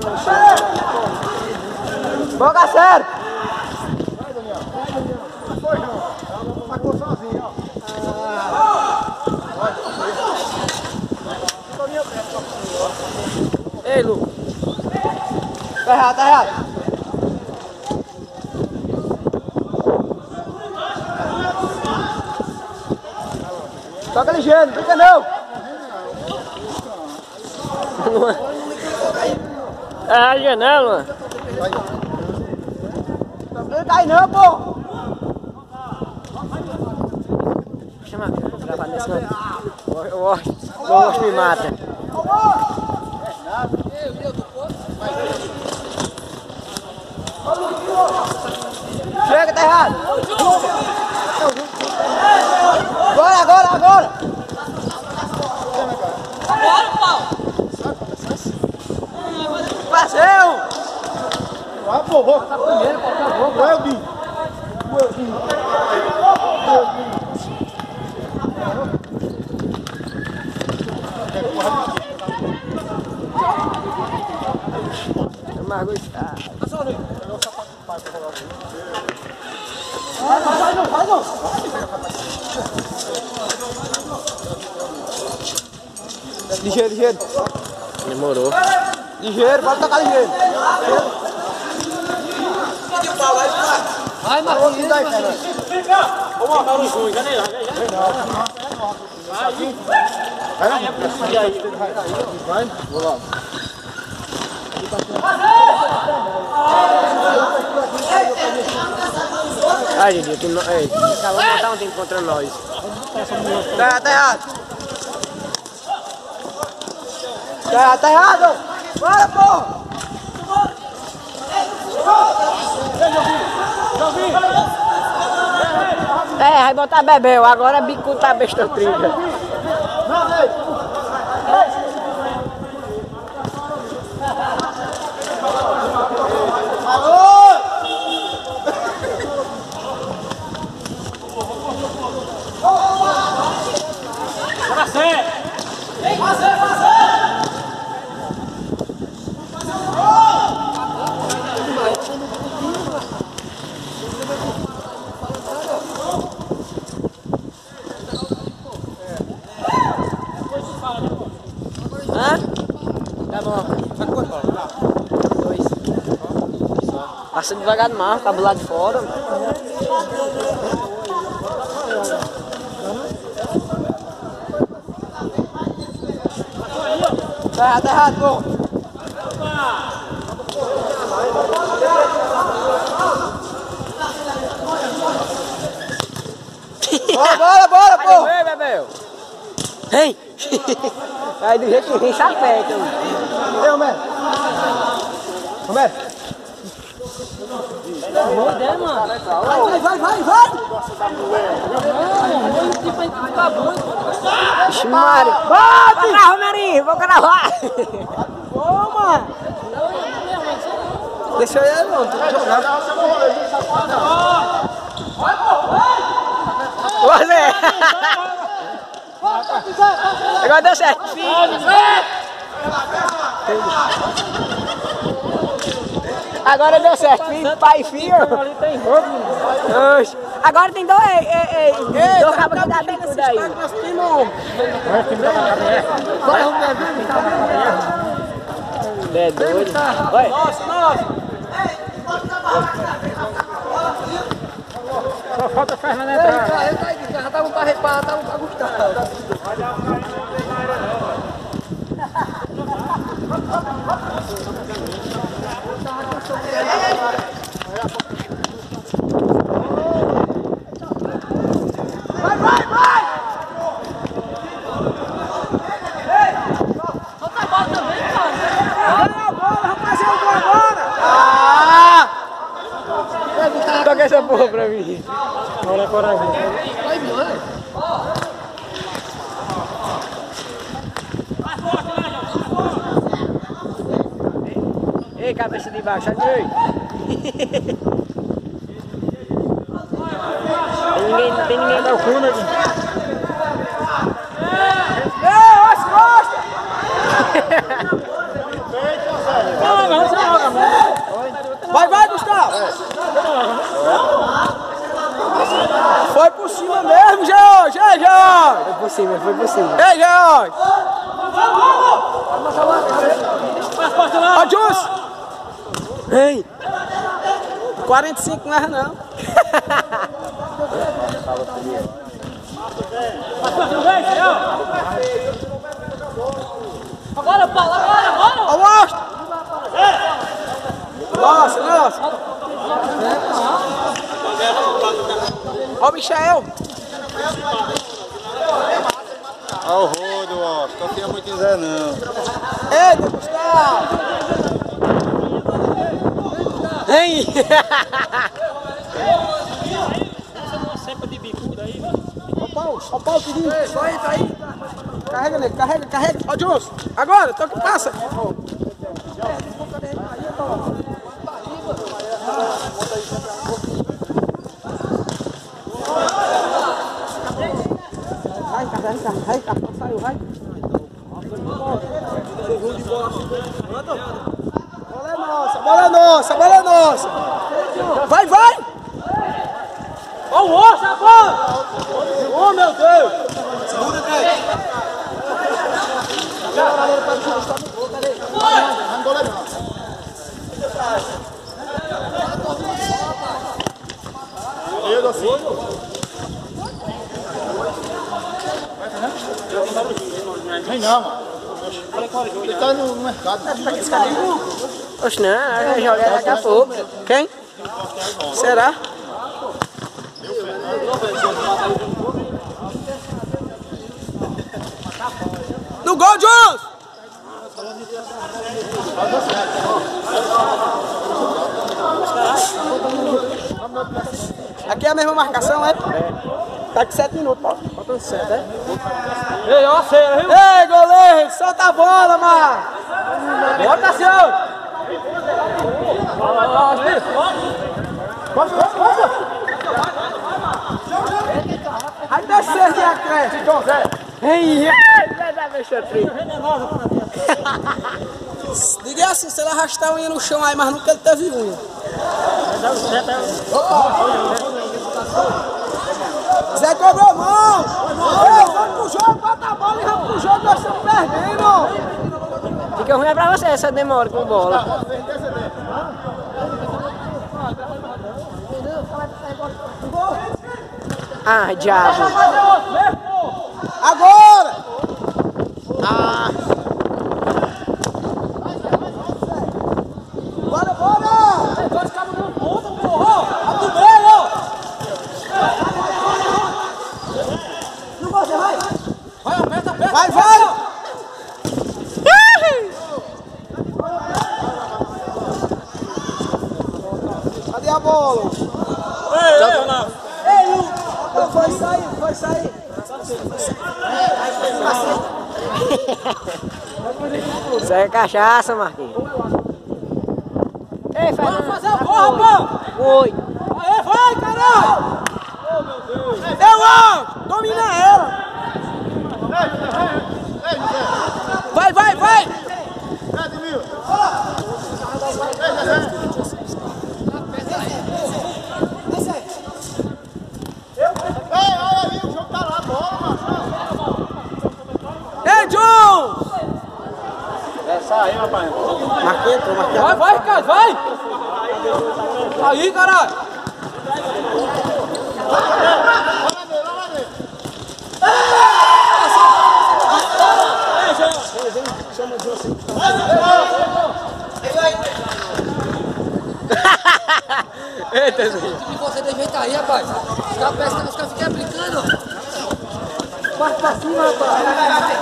Boga sério! Vai, Daniel. Não foi, não. Ela marcou sozinha, ó. Ei, Lu. Tá errado, tá errado. Toca ligeiro, não brinca não. É a janela, mano. Não brinca aí não, pô. Chama, vou gravar nesse não. Eu gosto me mata. Chega, tá errado. Agora, agora, agora. Bora, Paulo. Passeu. Vai, pô, vou. Primeiro, por favor. Welbin. Ligeiro, ligeiro. Demorou. Ligeiro, pode tocar ligeiro. Vai, Marquinhos. Vai, cara. Vamos matar o Júnior, cadê lá? Vai, vou lá. Ai, Didi, tu não. Ei, calma, não tá um tempo contra nós. Tá errado. Tá errado. Bora, pô. É, vai botar bebel, agora bico tá besta trilha. Hã? Tá bom. Vai quanto, Paulo? 2. Passa devagar no mar, tá do lado de fora. Tá errado, pô. Bora, pô. Vem, Bebel. Vem. Aí do jeito que vem, sapeta. Ei, Romero. Romero. Vai. Vixe, Mário. Bate! Vai, Romerinho, vou gravar. Toma. Deixa eu não, tô jogando. Agora deu certo. Agora deu certo. Filho, pai e filho. Agora tem dois cabos que dá bem tudo aí. É doido. Vai. Só falta a Fernanda entrar. Já tava pra gostar. Vai! Solta a bola também, cara. Olha a bola, rapaz, eu vou agora! Toca essa porra pra mim. Olha para mim. Vai, mano. Ei, cabeça de baixo, aí. Tem ninguém da fundo aqui. Ei, as costas! por cima mesmo, George! Ei, George! Foi por cima, foi por cima. Ei, George! Ó, Jus! Ei! 45 não erra não. Agora, Paulo, agora! Ó, Mostra! Nossa, nossa! Ó o Michel! Ó o rodo, ó. Não confia muito em Zé, não. Eita, Gustavo! Ei! Ó o Paulo pedindo. Só aí, tá aí. Carrega nele, carrega. Ó, Jus! Agora, toca e passa. Vai, saiu, vai. Bola é nossa. Vai. Ó o osso, a bola. Oh, meu Deus. Segura, Vem não, mano. Ele tá no mercado. Oxe, não, vai jogar daqui a pouco. Quem? Será? No gol, Jus! Aqui é a mesma marcação, é? Tá com 7 minutos, ó. Faltando 7, é? Ei, ó, cera, viu? Ei, goleiro! Solta a bola, mano! Bota, senhor! Aí descer de acréscimo, João Zé! Ei! Vai dar vexatria. Diga assim, se ele arrastar a unha no chão aí, mas nunca ele teve unha. Zé cobrou mão! Ei, vamos pro jogo, bota a bola e vamos pro jogo, nós estamos perdendo! Fica ruim é pra você essa demora com bola. Ah, diabo. Agora! Bora! Dois cabos dando ponta, porra! A do meio! Não gosta, vai! Vai, aperta! Vai! Cadê a bola? Ei, Lu! Foi sair! Isso aí é cachaça, Marquinhos. Ei, Vamos fazer a porra, pô! Oi. Aê, vai, caralho! Oh, meu Deus! Eu amo! Domina ela! Vai! Olha aí, o jogo tá lá, bola, mano. Ei, John! Essa aí, rapaz. Marquinhos. Vai, Ricardo, vai! Aí, caralho! Eita, Zé. Você tem jeito aí, rapaz. Os caras parecem que os caras ficam brincando. Parte pra cima, rapaz!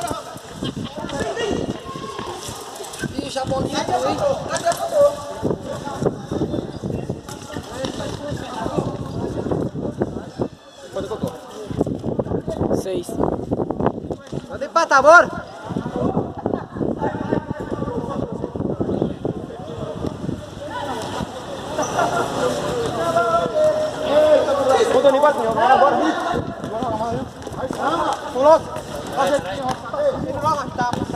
Ixi, a bolinha foi. Seis. Pode empatar, bora! Bora! Pulou! Vai,